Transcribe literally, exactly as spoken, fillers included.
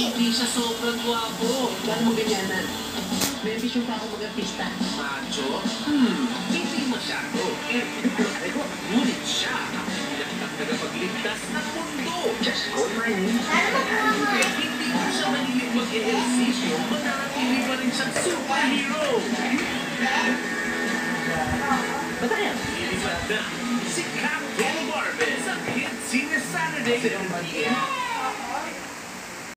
Hindi siya sobrang gwapo. Paano mo ganyanan? May ambisyon pa ako mag-artista. Macho? Hmm, hindi masyado. Eh, ngunit siya ang pinakatagapagligtas ng mundo. Just call my name. Hindi ko siya mahilig mag-ehersisyo, mananatili pa rin siyang superhero. Ba't kaya? Ilipat na si Captain Marvel sa Hit Senior Saturday. Sino ang bagay?